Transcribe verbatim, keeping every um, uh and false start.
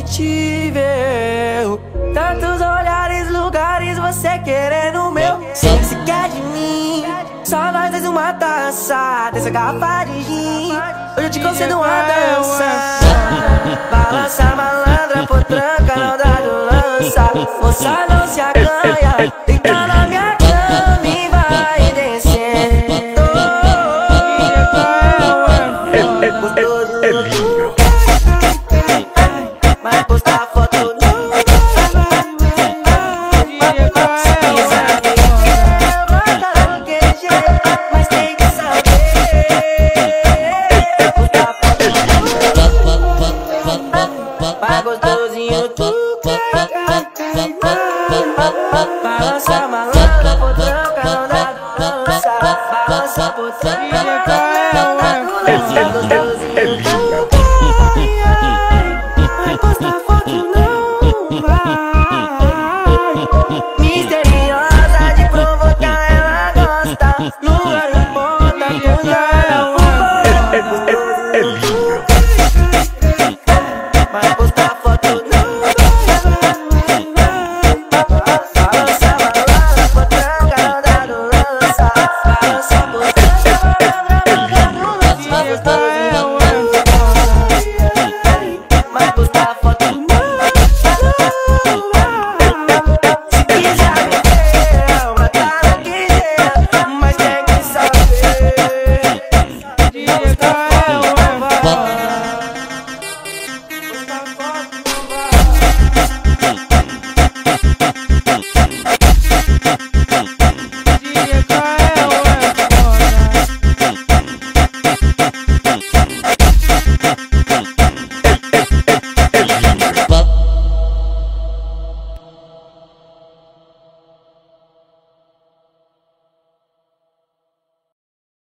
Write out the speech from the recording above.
te ver. Tantos olhares, lugares, você querendo o meu. Sei que você quer de mim, só nós dois uma taça dessa garrafa de gin. Hoje eu te concedo uma dança. Balança malandra, potranca, não dá de lança. Força não se acanha, deita na minha cama e vai descendo. Vai postar foto no mas tem que saber. Vai gostosinho tu balança malandra, potranca, não dá de lança. Balança potranca, não dá de lança.